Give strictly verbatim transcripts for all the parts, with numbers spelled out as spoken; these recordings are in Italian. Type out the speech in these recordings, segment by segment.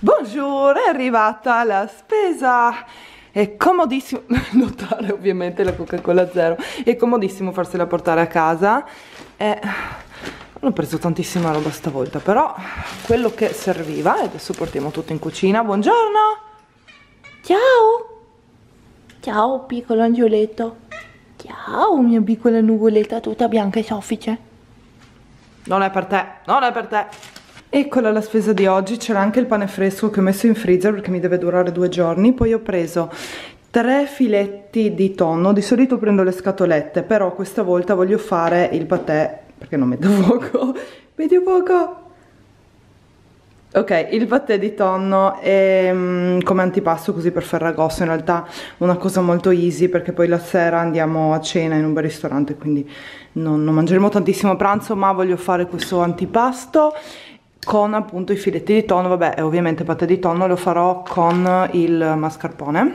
Bonjour, è arrivata la spesa. È comodissimo notare ovviamente la Coca-Cola zero. È comodissimo farsela portare a casa. E non ho preso tantissima roba stavolta, però quello che serviva. E adesso portiamo tutto in cucina. Buongiorno. Ciao. Ciao piccolo angioletto. Ciao mia piccola nuvoletta tutta bianca e soffice. Non è per te, non è per te. Eccola la spesa di oggi. C'era anche il pane fresco che ho messo in freezer perché mi deve durare due giorni. Poi ho preso tre filetti di tonno. Di solito prendo le scatolette, però questa volta voglio fare il patè perché non metto fuoco. Metti fuoco. Ok, il patè di tonno è um, come antipasto, così per Ferragosto. In realtà una cosa molto easy perché poi la sera andiamo a cena in un bel ristorante, quindi non, non mangeremo tantissimo a pranzo, ma voglio fare questo antipasto con appunto i filetti di tonno. Vabbè, ovviamente patè di tonno lo farò con il mascarpone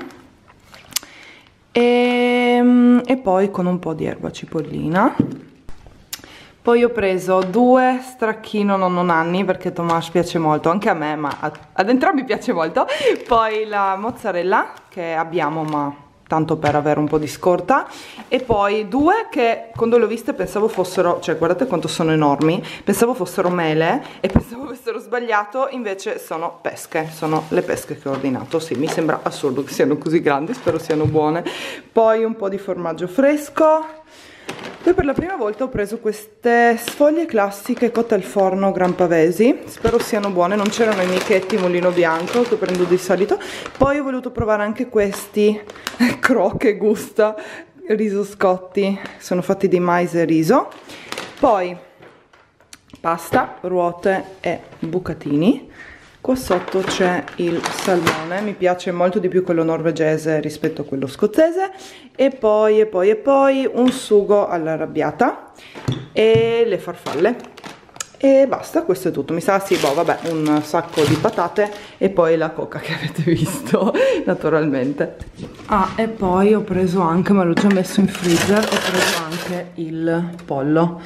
e, e poi con un po' di erba cipollina. Poi ho preso due stracchino nonno Nanni perché Tomas piace molto, anche a me, ma ad, ad entrambi piace molto. Poi la mozzarella che abbiamo, ma tanto per avere un po' di scorta. E poi due che quando le ho viste pensavo fossero, cioè guardate quanto sono enormi, pensavo fossero mele e pensavo avessero sbagliato, invece sono pesche, sono le pesche che ho ordinato. Sì, mi sembra assurdo che siano così grandi, spero siano buone. Poi un po' di formaggio fresco. Poi per la prima volta ho preso queste sfoglie classiche cotte al forno Gran Pavesi, spero siano buone, non c'erano i michetti mulino bianco che prendo di solito. Poi ho voluto provare anche questi croque gusta riso scotti, sono fatti di mais e riso. Poi pasta, ruote e bucatini. Qua sotto c'è il salmone, mi piace molto di più quello norvegese rispetto a quello scozzese. E poi, e poi, e poi un sugo all'arrabbiata e le farfalle. E basta, questo è tutto. Mi sa, sì, boh, vabbè, un sacco di patate e poi la coca che avete visto, naturalmente. Ah, e poi ho preso anche, ma l'ho già messo in freezer, ho preso anche il pollo.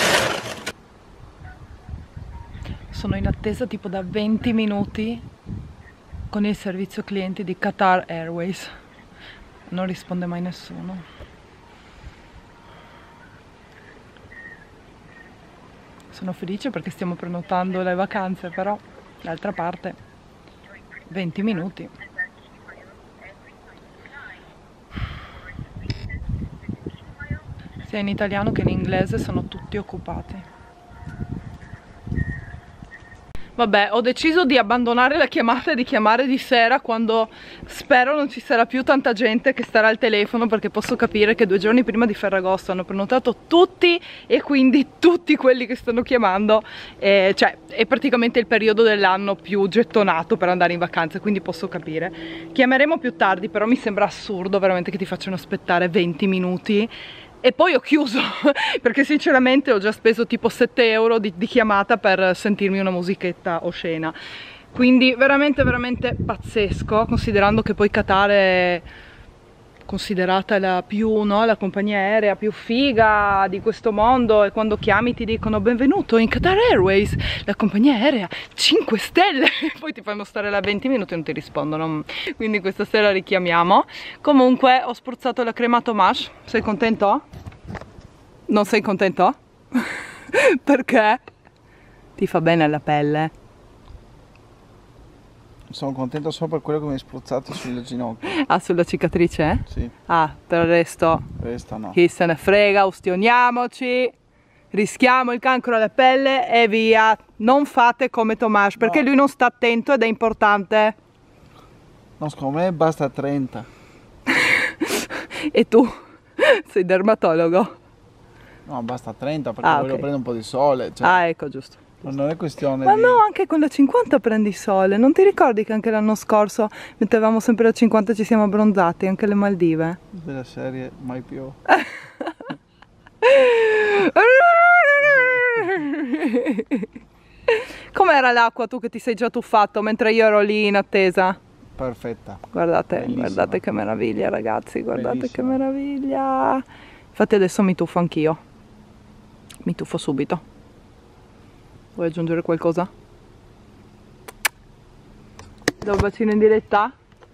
Sono in attesa tipo da venti minuti con il servizio clienti di Qatar Airways. Non risponde mai nessuno. Sono felice perché stiamo prenotando le vacanze, però d'altra parte venti minuti. Sia in italiano che in inglese sono tutti occupati. Vabbè, ho deciso di abbandonare la chiamata e di chiamare di sera quando spero non ci sarà più tanta gente che starà al telefono, perché posso capire che due giorni prima di Ferragosto hanno prenotato tutti e quindi tutti quelli che stanno chiamando, eh, cioè è praticamente il periodo dell'anno più gettonato per andare in vacanza, quindi posso capire. Chiameremo più tardi, però mi sembra assurdo veramente che ti facciano aspettare venti minuti. E poi ho chiuso perché sinceramente ho già speso tipo sette euro di, di chiamata per sentirmi una musichetta oscena, quindi veramente veramente pazzesco, considerando che poi Qatar è considerata la più, no, la compagnia aerea più figa di questo mondo, e quando chiami ti dicono benvenuto in Qatar Airways, la compagnia aerea cinque stelle, poi ti fanno stare là venti minuti e non ti rispondono, quindi questa sera richiamiamo. Comunque ho spruzzato la crema Tomas, sei contento? Non sei contento? Perché? Ti fa bene alla pelle? Sono contento solo per quello che mi hai spruzzato sulle ginocchia. Ah, sulla cicatrice? Sì. Ah, per il resto? Questa no. Chi se ne frega, ustioniamoci, rischiamo il cancro alla pelle e via. Non fate come Tomas, perché no, lui non sta attento ed è importante. No, secondo me basta trenta. E tu? Sei dermatologo? No, basta trenta perché ah, voglio okay. prendere un po' di sole. Cioè, ah, ecco, giusto. Non è questione Ma di... no, anche con la cinquanta prendi sole. Non ti ricordi che anche l'anno scorso mettevamo sempre la cinquanta e ci siamo abbronzati, anche le Maldive? Della serie mai più. Com'era l'acqua, tu che ti sei già tuffato mentre io ero lì in attesa? Perfetta. Guardate, Bellissima. guardate che meraviglia, ragazzi, guardate Bellissima. che meraviglia. Infatti adesso mi tuffo anch'io. Mi tuffo subito. Vuoi aggiungere qualcosa? Do un bacino in diretta?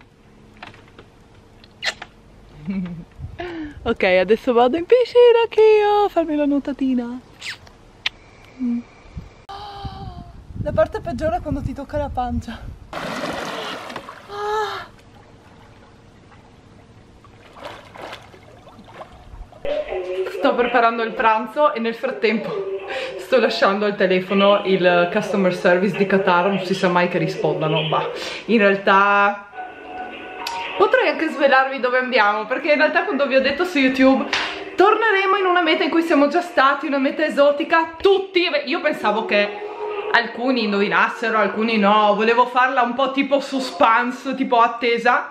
Ok, adesso vado in piscina anch'io a farmi la nuotatina. Mm. La parte peggiore è quando ti tocca la pancia. Ah. Sto preparando il pranzo e nel frattempo sto lasciando al telefono il customer service di Qatar, non si sa mai che rispondano, ma in realtà potrei anche svelarvi dove andiamo, perché in realtà quando vi ho detto su YouTube torneremo in una meta in cui siamo già stati, una meta esotica, tutti, io pensavo che alcuni indovinassero, alcuni no, volevo farla un po' tipo suspense, tipo attesa.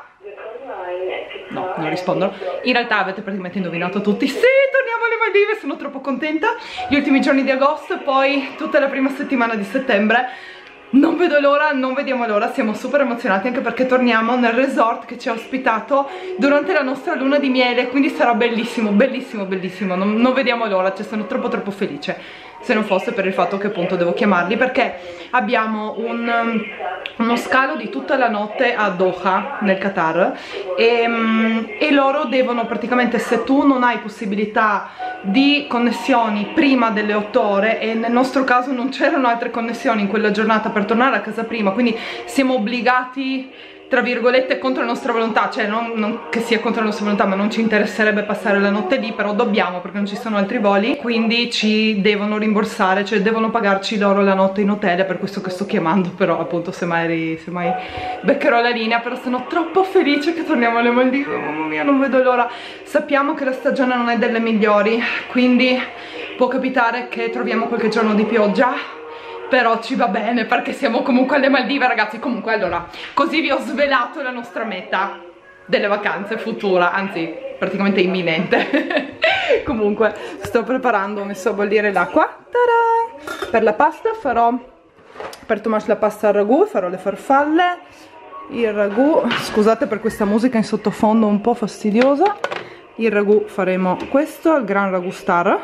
No, non rispondono. In realtà avete praticamente indovinato tutti. Sì, torniamo alle Maldive, sono troppo contenta. Gli ultimi giorni di agosto e poi tutta la prima settimana di settembre. Non vedo l'ora, non vediamo l'ora, siamo super emozionati anche perché torniamo nel resort che ci ha ospitato durante la nostra luna di miele, quindi sarà bellissimo, bellissimo, bellissimo, non, non vediamo l'ora, cioè sono troppo troppo felice, se non fosse per il fatto che appunto devo chiamarli perché abbiamo un, uno scalo di tutta la notte a Doha nel Qatar e, e loro devono praticamente, se tu non hai possibilità di connessioni prima delle otto ore, e nel nostro caso non c'erano altre connessioni in quella giornata per tornare a casa prima, quindi siamo obbligati tra virgolette contro la nostra volontà, cioè non, non che sia contro la nostra volontà, ma non ci interesserebbe passare la notte lì, però dobbiamo perché non ci sono altri voli, quindi ci devono rimborsare, cioè devono pagarci loro la notte in hotel, è per questo che sto chiamando, però appunto se mai, se mai beccherò la linea, però sono troppo felice che torniamo alle Maldive, mamma mia, non vedo l'ora. Sappiamo che la stagione non è delle migliori, quindi può capitare che troviamo qualche giorno di pioggia, però ci va bene perché siamo comunque alle Maldive, ragazzi. Comunque, allora, così vi ho svelato la nostra meta delle vacanze futura, anzi praticamente imminente. Comunque sto preparando, ho messo a bollire l'acqua. Per la pasta farò, per Tomas la pasta al ragù, farò le farfalle, il ragù, scusate per questa musica in sottofondo un po' fastidiosa. Il ragù faremo questo, il gran ragù star,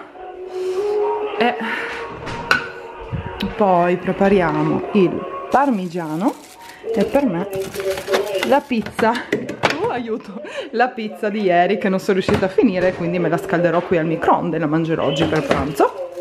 e poi prepariamo il parmigiano e per me la pizza, oh, aiuto, la pizza di ieri che non sono riuscita a finire, quindi me la scalderò qui al microonde e la mangerò oggi per pranzo.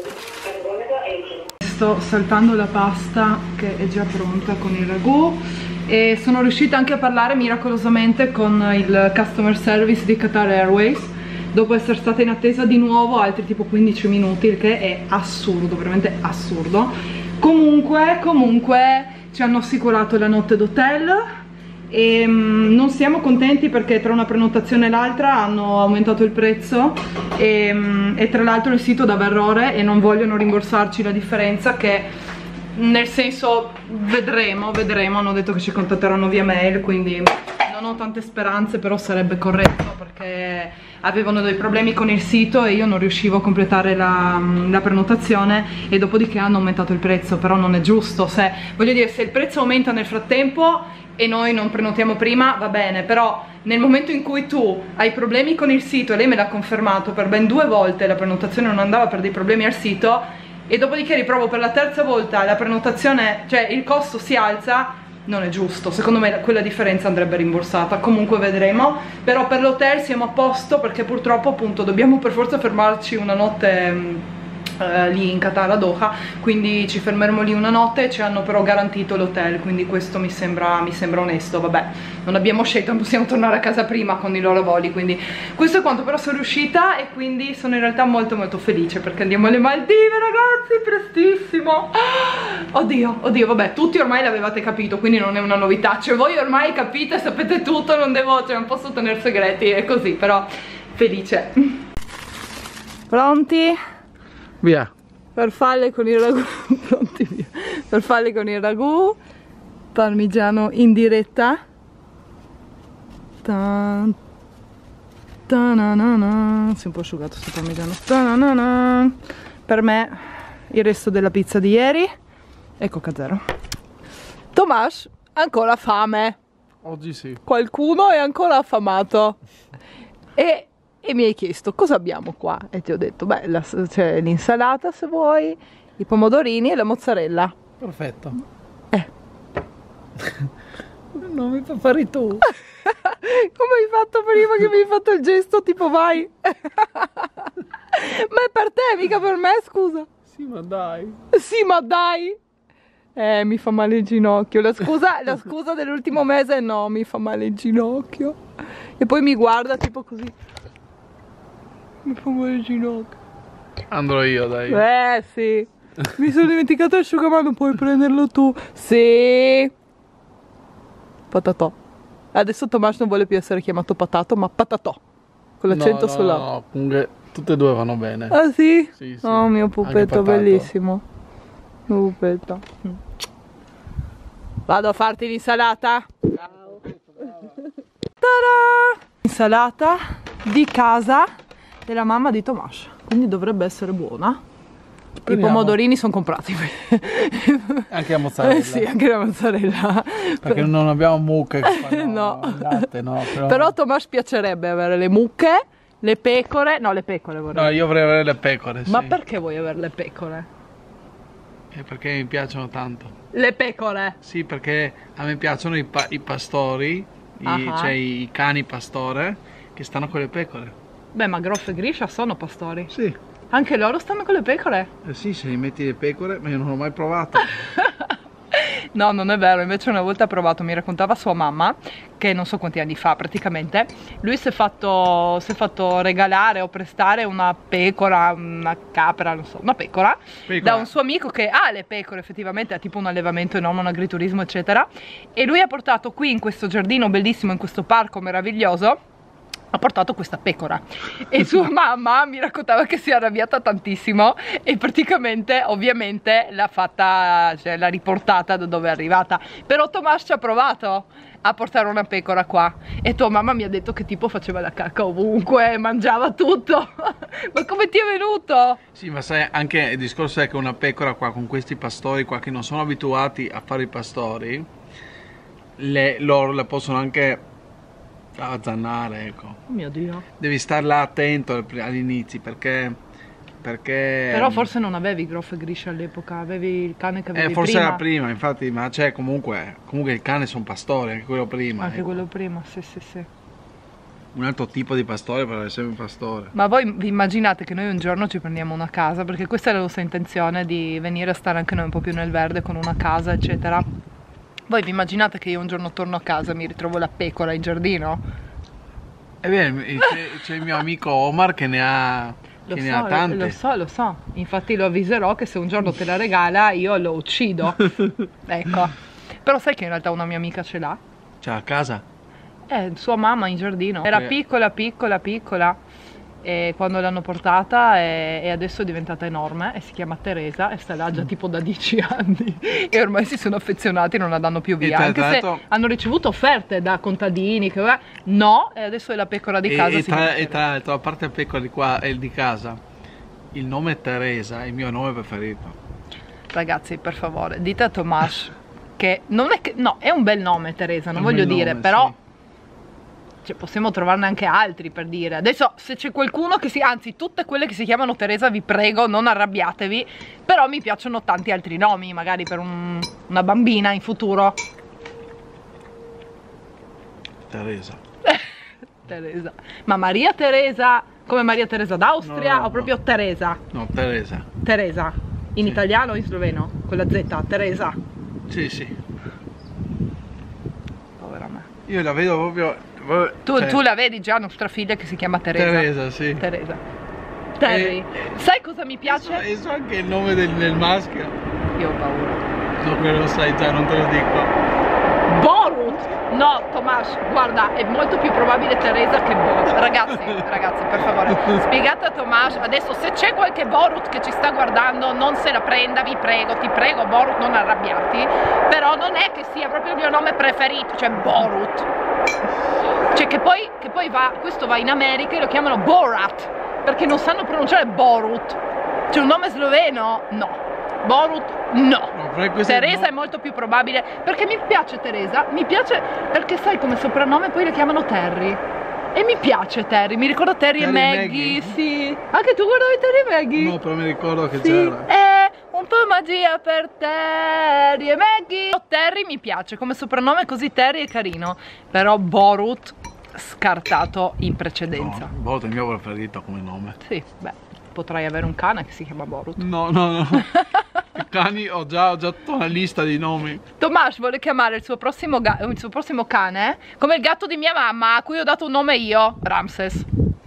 Sto saltando la pasta che è già pronta con il ragù e sono riuscita anche a parlare miracolosamente con il customer service di Qatar Airways dopo essere stata in attesa di nuovo altri tipo quindici minuti, il che è assurdo, veramente assurdo. Comunque, comunque ci hanno assicurato la notte d'hotel e um, non siamo contenti perché tra una prenotazione e l'altra hanno aumentato il prezzo e, um, e tra l'altro il sito dava errore e non vogliono rimborsarci la differenza, che nel senso vedremo, vedremo, hanno detto che ci contatteranno via mail, quindi non ho tante speranze, però sarebbe corretto perché avevano dei problemi con il sito e io non riuscivo a completare la, la prenotazione e dopodiché hanno aumentato il prezzo, però non è giusto. Se, voglio dire, se il prezzo aumenta nel frattempo e noi non prenotiamo prima va bene, però nel momento in cui tu hai problemi con il sito, e lei me l'ha confermato per ben due volte, la prenotazione non andava per dei problemi al sito e dopodiché riprovo per la terza volta la prenotazione, cioè il costo si alza, non è giusto. Secondo me quella differenza andrebbe rimborsata, comunque vedremo. Però per l'hotel siamo a posto perché purtroppo appunto dobbiamo per forza fermarci una notte Uh, lì in Qatar a Doha, quindi ci fermeremo lì una notte e ci hanno però garantito l'hotel, quindi questo mi sembra, mi sembra onesto. Vabbè, non abbiamo scelto, non possiamo tornare a casa prima con i loro voli, quindi questo è quanto. Però sono riuscita e quindi sono in realtà molto molto felice perché andiamo alle Maldive, ragazzi, prestissimo. Oddio, oddio, vabbè, tutti ormai l'avevate capito, quindi non è una novità, cioè voi ormai capite, sapete tutto, non devo, cioè non posso tenere segreti, è così, però felice. Pronti? Via. Farfalle con il ragù. Pronti, via. Farfalle con il ragù, parmigiano in diretta. Ta, ta na na na. Si è un po' asciugato questo parmigiano. Ta na na na. Per me il resto della pizza di ieri e Coca Zero. Tomas, ancora fame. Oggi sì. Qualcuno è ancora affamato. E E mi hai chiesto cosa abbiamo qua e ti ho detto beh, c'è l'insalata se vuoi, i pomodorini e la mozzarella. Perfetto. Eh. Non mi fa fare tu. Come hai fatto prima che mi hai fatto il gesto tipo vai? Ma è per te, mica per me, scusa. Sì, ma dai. Sì, ma dai. Eh, mi fa male il ginocchio. La scusa, la scusa dell'ultimo mese è no, mi fa male il ginocchio. E poi mi guarda tipo così. Mi fa male il ginocchio. Andrò io, dai. Eh, sì. Mi sono dimenticato l'asciugamano, puoi prenderlo tu. Sì. Patatò. Adesso Tomas non vuole più essere chiamato patato, ma patatò. Con l'accento no, no, sulla. No, comunque tutte e due vanno bene. Ah sì? Sì, sì. Oh, mio Anche pupetto patato. bellissimo. Mio pupetto. Vado a farti l'insalata. Ciao. Ta-da! Insalata di casa della mamma di Tomas. Quindi dovrebbe essere buona. Speriamo. I pomodorini sono comprati. Anche la mozzarella. Eh sì, anche la mozzarella. Perché non abbiamo mucche che fanno No. il latte, no? Però, Però a Tomas piacerebbe avere le mucche, le pecore. No, le pecore vorrei. no, io vorrei avere le pecore, sì. Ma perché vuoi avere le pecore? Eh, perché mi piacciono tanto. Le pecore. Sì, perché a me piacciono i, pa- i pastori, i- Ah. cioè i cani pastore che stanno con le pecore. Beh, ma Groff e Grisha sono pastori. Sì. Anche loro stanno con le pecore. Eh sì, se gli metti le pecore, ma io non l'ho mai provato. No, non è vero, invece una volta ha provato, mi raccontava sua mamma, che non so quanti anni fa praticamente, lui si è fatto, si è fatto regalare o prestare una pecora, una capra, non so, una pecora, Pecora. da un suo amico che ha le pecore, effettivamente ha tipo un allevamento enorme, un agriturismo eccetera, e lui ha portato qui in questo giardino bellissimo, in questo parco meraviglioso, ha portato questa pecora e sua mamma mi raccontava che si è arrabbiata tantissimo e praticamente ovviamente l'ha fatta, cioè l'ha riportata da dove è arrivata. Però Tomas ci ha provato a portare una pecora qua e tua mamma mi ha detto che tipo faceva la cacca ovunque, mangiava tutto. Ma come ti è venuto? Sì, ma sai, anche il discorso è che una pecora qua con questi pastori qua che non sono abituati a fare i pastori, le, loro le possono anche azzannare, ecco. Oh mio Dio. Devi stare là attento all'inizio perché perché Però forse non avevi Groff e Grisha all'epoca, avevi il cane che avevi eh, forse prima. era prima, infatti, ma c'è comunque comunque il cane sono pastori, anche quello prima. Anche ecco. quello prima, sì sì sì. Un altro tipo di pastore, però è sempre un pastore. Ma voi vi immaginate che noi un giorno ci prendiamo una casa? Perché questa è la nostra intenzione, di venire a stare anche noi un po' più nel verde con una casa, eccetera. Voi vi immaginate che io un giorno torno a casa e mi ritrovo la pecora in giardino? E bene, c'è, c'è il mio amico Omar che ne ha, Lo che so, ne ha tante. lo so, lo so. Infatti lo avviserò che se un giorno te la regala io lo uccido. Ecco. Però sai che in realtà una mia amica ce l'ha? C'è a casa? Eh, sua mamma in giardino. Era Eh. piccola, piccola, piccola. E quando l'hanno portata e, e adesso è diventata enorme e si chiama Teresa e sta là già tipo da dieci anni e ormai si sono affezionati e non la danno più via, tra anche se l'altro- hanno ricevuto offerte da contadini che no, e adesso è la pecora di E, casa. e, si chiama tra, e Teresa. tra l'altro, a parte la pecora di qua e di casa, il nome Teresa è il mio nome preferito. Ragazzi, per favore, dite a Tomas che non è che no, è un bel nome Teresa, non È un voglio bel dire, nome, però sì. cioè, possiamo trovarne anche altri per dire. Adesso se c'è qualcuno che si, anzi tutte quelle che si chiamano Teresa, vi prego non arrabbiatevi, però mi piacciono tanti altri nomi, magari per un, una bambina in futuro. Teresa. Teresa. Ma Maria Teresa, come Maria Teresa d'Austria No, no, o proprio no. Teresa? No, Teresa. Teresa. In Sì. italiano o in sloveno? Con la Z, Teresa. Sì, sì. Povera me. Io la vedo proprio... Tu, cioè, tu la vedi già nostra figlia che si chiama Teresa. Teresa, sì. Teresa. Terry. E- Sai cosa mi piace? E so anche il nome del, del maschio. Io ho paura. No, quello lo sai già, non te lo dico. Borut! No, Tomas, guarda, è molto più probabile Teresa che Borut. Ragazzi, ragazzi, per favore, spiegate a Tomas, adesso se c'è qualche Borut che ci sta guardando, non se la prenda, vi prego, ti prego Borut, non arrabbiarti, però non è che sia proprio il mio nome preferito, cioè Borut. Cioè che poi, che poi va, questo va in America e lo chiamano Borat, perché non sanno pronunciare Borut. C'è un nome sloveno? No. Borut? No. No, però questo Teresa no. è molto più probabile, perché mi piace Teresa, mi piace perché sai come soprannome poi le chiamano Terry. E mi piace Terry, mi ricorda Terry, Terry e e Maggie, Maggie. sì. Anche tu guardavi Terry e Maggie? No, però mi ricordo che Sì, c'era. è un troppa magia per Terry e Maggie. Terry mi piace come soprannome, così Terry è carino, però Borut scartato in precedenza. No, Borut è il mio preferito come nome. Sì, beh, potrai avere un cane che si chiama Borut. No, no, no. I cani ho già, ho già tutta una lista di nomi. Tomas vuole chiamare il suo, prossimo il suo prossimo cane come il gatto di mia mamma, a cui ho dato un nome io, Ramses.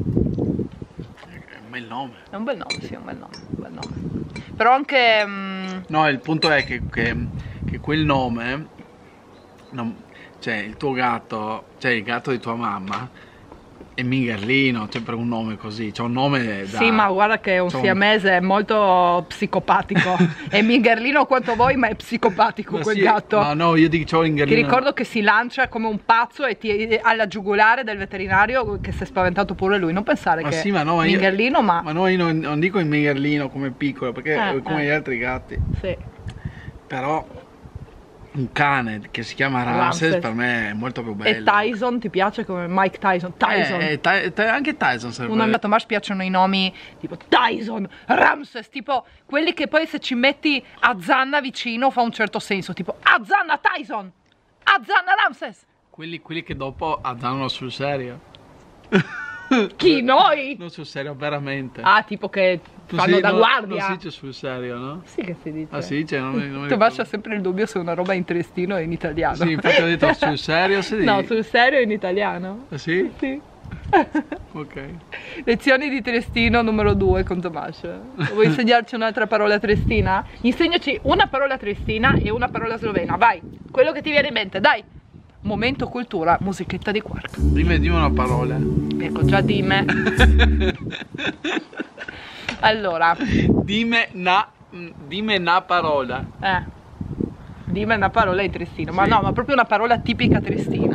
È un bel nome. È un bel nome, sì, è un bel nome, un bel nome. Però anche... Mm... No, il punto è che, che, che quel nome, non, cioè il tuo gatto, cioè il gatto di tua mamma, è Mingerlino, cioè per un nome così, c'è un nome da... Sì, ma guarda che è un siamese un... molto psicopatico. È Mingerlino quanto vuoi, ma è psicopatico ma quel sì, gatto. Ma no, io dico Mingerlino. Ti ricordo che si lancia come un pazzo e ti, alla giugulare del veterinario, che si è spaventato pure lui. Non pensare ma che sì, ma no, Mingerlino, io, ma... Ma no, io non, non dico il Mingerlino come piccolo, perché eh, è come eh. gli altri gatti. Sì. Però... un cane che si chiama Ramses, Ramses per me è molto più bello. E Tyson ti piace come Mike Tyson? Tyson. Eh, eh, anche Tyson serve. Un amico a Tomas piacciono i nomi tipo Tyson, Ramses, tipo quelli che poi se ci metti Azanna vicino fa un certo senso, tipo Azanna Tyson, Azanna Ramses. Quelli, quelli che dopo Azannano sul serio. Chi? Noi? Non sul serio, veramente. Ah, tipo che fanno sì, da no, guardia. Non si dice sul serio, no? Sì che si dice. Ah, si dice? Non, non Tomas ha sempre il dubbio se una roba è in triestino o in italiano. Sì, infatti ho detto sul serio si dice. No, sul serio è in italiano. Ah, sì? Sì. Ok. Lezioni di triestino numero due con Tomas. Vuoi insegnarci un'altra parola triestina? Insegnaci una parola triestina e una parola slovena, vai. Quello che ti viene in mente, dai. Momento cultura, musichetta di Quark. Dimmi, dimmi una parola. Ecco, già dime. Allora. Dime una, dime una parola. Eh. Dime una parola in triestino. Sì. Ma no, ma proprio una parola tipica triestina.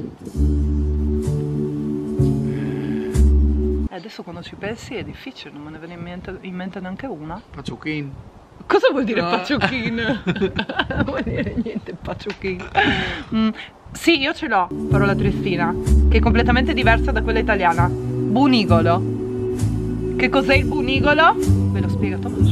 E adesso quando ci pensi è difficile, non me ne viene in mente, in mente neanche una. Paciuchin. Cosa vuol dire no. Paciuchin? Non vuol dire niente Paciuchin. Mm. Sì, io ce l'ho, parola triestina, che è completamente diversa da quella italiana. Bunigolo. Che cos'è il bunigolo? Ve lo spiega Tomas.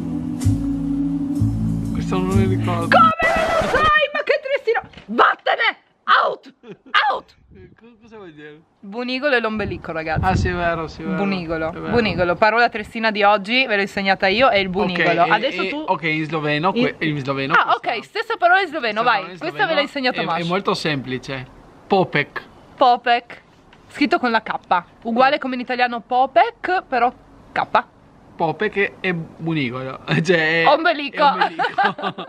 Questo non mi ricordo. Come non sai? Ma che triestino! Vattene! Out! Out! Cosa vuol dire? Bunigolo è l'ombelico, ragazzi. Ah, sì, è vero, sì, è vero. Bunigolo. È vero. Bunigolo, parola triestina di oggi, ve l'ho insegnata io, è il bunigolo. Okay, adesso e, tu... Ok, in sloveno. In, in sloveno ah, ok, sta... stessa parola in sloveno, vai. In Questa ve l'ha insegnata Tomas. È molto semplice. Popek. Popek. Scritto con la K. Uguale come in italiano Popek, però K. Popek e bunigolo. Cioè, ombelico. È ombelico.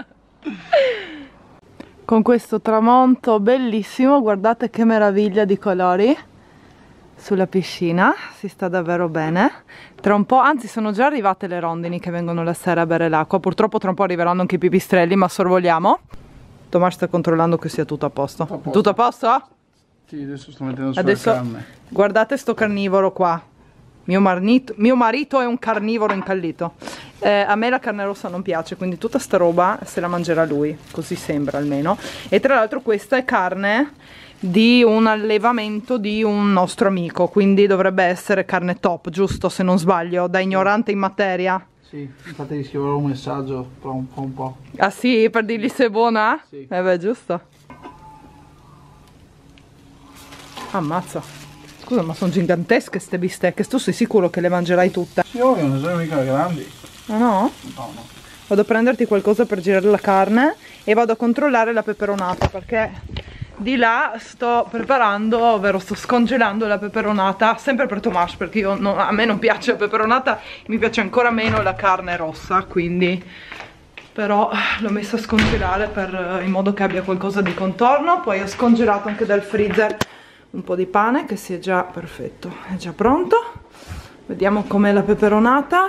Con questo tramonto bellissimo, guardate che meraviglia di colori sulla piscina, si sta davvero bene. Tra un po', anzi sono già arrivate le rondini che vengono la sera a bere l'acqua, purtroppo tra un po' arriveranno anche i pipistrelli, ma sorvoliamo. Tomas sta controllando che sia tutto a posto. Tutto a posto? Tutto a posto? Sì, adesso sto mettendo sulla adesso, carne. Guardate sto carnivoro qua. Mio marito, mio marito è un carnivoro incallito. Eh, a me la carne rossa non piace, quindi tutta sta roba se la mangerà lui, così sembra almeno. E tra l'altro questa è carne di un allevamento di un nostro amico, quindi dovrebbe essere carne top, giusto, se non sbaglio, da ignorante in materia. Sì, infatti gli scriverò un messaggio tra un po'. Un po'. Ah sì, per dirgli se è buona? Sì. Eh beh, giusto. Ammazza. Scusa, ma sono gigantesche ste bistecche, tu sei sicuro che le mangerai tutte? Sì, ovvio, non sono mica grandi. Ah no? No, no. Vado a prenderti qualcosa per girare la carne e vado a controllare la peperonata, perché di là sto preparando, ovvero sto scongelando la peperonata, sempre per Tomas, perché io non, a me non piace la peperonata, mi piace ancora meno la carne rossa, quindi però l'ho messa a scongelare per, in modo che abbia qualcosa di contorno. Poi ho scongelato anche dal freezer un po' di pane che si è già perfetto, è già pronto. Vediamo com'è la peperonata.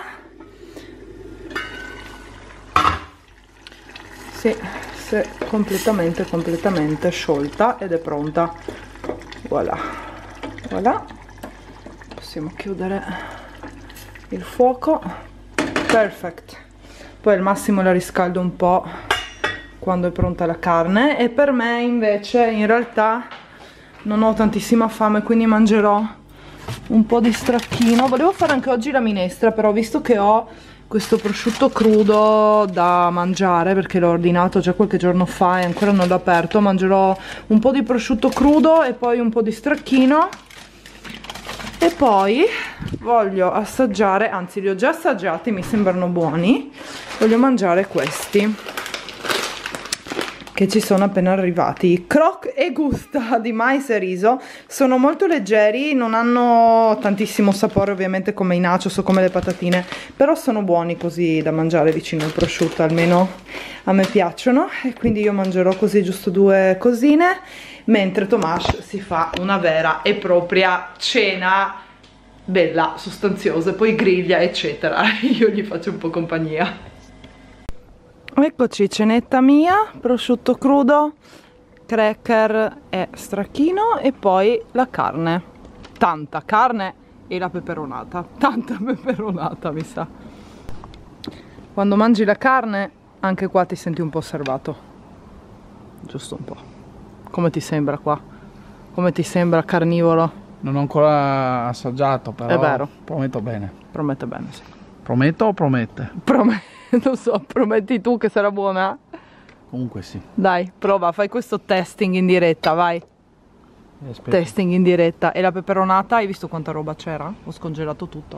Sì, si è completamente completamente sciolta ed è pronta. Voilà, voilà. Possiamo chiudere il fuoco. Perfect. Poi al massimo la riscaldo un po' quando è pronta la carne. E per me invece in realtà non ho tantissima fame, quindi mangerò un po' di stracchino. Volevo fare anche oggi la minestra, però visto che ho questo prosciutto crudo da mangiare perché l'ho ordinato già qualche giorno fa e ancora non l'ho aperto. Mangerò un po' di prosciutto crudo e poi un po' di stracchino, e poi voglio assaggiare, anzi li ho già assaggiati, mi sembrano buoni. Voglio mangiare questi che ci sono appena arrivati, croque e gusta di mais e riso. Sono molto leggeri, non hanno tantissimo sapore ovviamente come i nachos o come le patatine, però sono buoni così da mangiare vicino al prosciutto, almeno a me piacciono, e quindi io mangerò così giusto due cosine, mentre Tomas si fa una vera e propria cena bella, sostanziosa, poi griglia eccetera. Io gli faccio un po' compagnia. Eccoci, cenetta mia, prosciutto crudo, cracker e stracchino, e poi la carne, tanta carne, e la peperonata, tanta peperonata mi sa. Quando mangi la carne anche qua ti senti un po' osservato, giusto un po'. Come ti sembra qua? Come ti sembra carnivoro? Non ho ancora assaggiato, però è vero, prometto bene. Promette bene, sì. Prometto o promette? Promette. Non so, prometti tu che sarà buona? Comunque sì. Dai, prova, fai questo testing in diretta, vai. Aspetta. Testing in diretta. E la peperonata, hai visto quanta roba c'era? Ho scongelato tutto.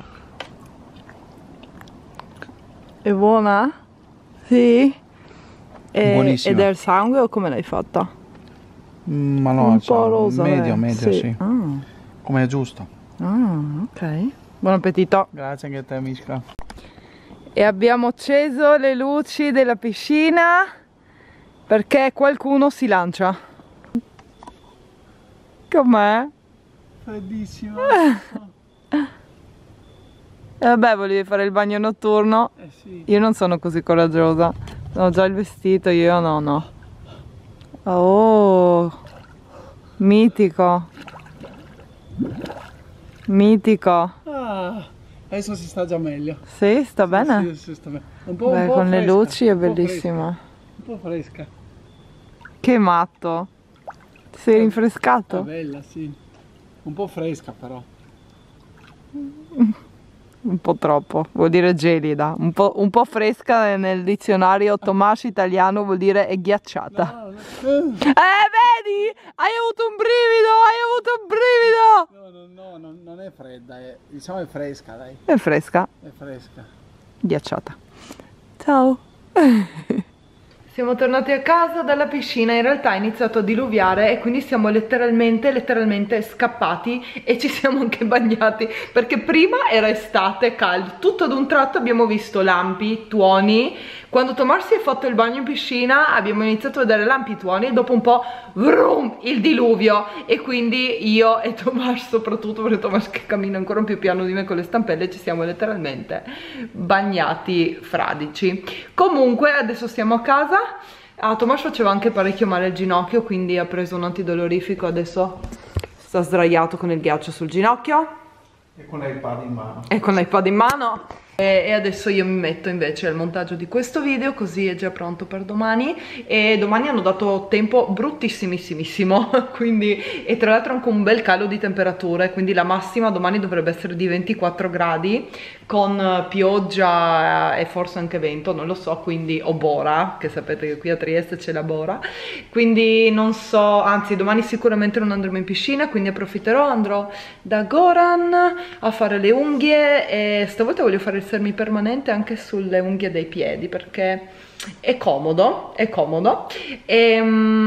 È buona? Sì? E, Buonissima. ed è il sangue o come l'hai fatta? Mm, ma no, un cioè, po' rosa. medio, eh. medio, sì. sì. Ah. Come è giusto. Ah, ok. Buon appetito. Grazie anche a te, Mishka. E abbiamo acceso le luci della piscina perché qualcuno si lancia. Com'è? Freddissimo. E vabbè, volevi fare il bagno notturno? Eh sì. Io non sono così coraggiosa. Ho già il vestito, io no, no. Oh, mitico. Mitico. Ah. Adesso si sta già meglio. Sì, sta bene? Sì, sì, sta bene. Un po', Beh, un po' con fresca, le luci è un po' bellissima. fresca. Un po' fresca. Che matto. Ti sei rinfrescato? È bella, sì. Un po' fresca però. Un po' troppo, vuol dire gelida. Un po', un po' fresca nel dizionario Tomas italiano vuol dire è ghiacciata. No, no. Eh, vedi? Hai avuto un brivido, hai avuto un brivido! No, no, no, no, non è fredda, è, diciamo è fresca, dai. È fresca, È fresca. ghiacciata. Ciao. Siamo tornati a casa dalla piscina, in realtà è iniziato a diluviare e quindi siamo letteralmente, letteralmente scappati e ci siamo anche bagnati, perché prima era estate, caldo, tutto ad un tratto abbiamo visto lampi, tuoni. Quando Tomas si è fatto il bagno in piscina abbiamo iniziato a vedere lampi, tuoni, e dopo un po' vroom, il diluvio, e quindi io e Tomas, soprattutto perché Tomas che cammina ancora più piano di me con le stampelle, ci siamo letteralmente bagnati fradici. Comunque adesso siamo a casa. Ah, Tomas faceva anche parecchio male al ginocchio, quindi ha preso un antidolorifico, adesso sta sdraiato con il ghiaccio sul ginocchio E con l'iPad in mano. e con l'iPad in mano. E, e adesso io mi metto invece al montaggio di questo video, così è già pronto per domani. E domani hanno dato tempo bruttissimissimissimo, quindi, e tra l'altro anche un bel calo di temperature, quindi la massima domani dovrebbe essere di ventiquattro gradi con pioggia e forse anche vento, non lo so, quindi o bora, che sapete che qui a Trieste c'è la bora, quindi non so, anzi domani sicuramente non andremo in piscina, quindi approfitterò, andrò da Goran a fare le unghie e stavolta voglio fare il semipermanente anche sulle unghie dei piedi perché è comodo, è comodo e,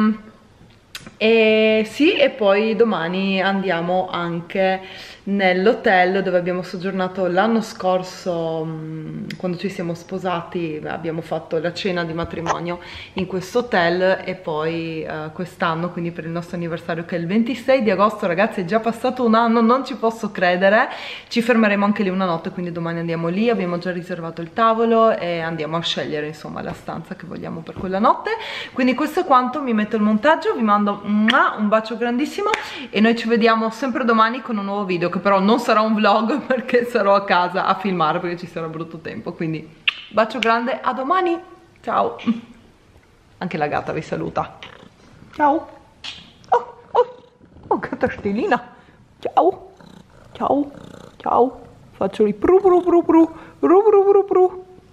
e sì, e poi domani andiamo anche nell'hotel dove abbiamo soggiornato l'anno scorso, quando ci siamo sposati abbiamo fatto la cena di matrimonio in questo hotel, e poi uh, quest'anno, quindi per il nostro anniversario che è il ventisei di agosto, ragazzi è già passato un anno, non ci posso credere, ci fermeremo anche lì una notte, quindi domani andiamo lì, abbiamo già riservato il tavolo e andiamo a scegliere insomma la stanza che vogliamo per quella notte. Quindi questo è quanto, mi metto il montaggio, vi mando un bacio grandissimo e noi ci vediamo sempre domani con un nuovo video, che però non sarà un vlog perché sarò a casa a filmare perché ci sarà brutto tempo, quindi bacio grande, a domani, ciao. Anche la gatta vi saluta, ciao. Oh, oh, oh gatta stilina, ciao, ciao, ciao, faccio i pru pru pru pru pru pru pru pru.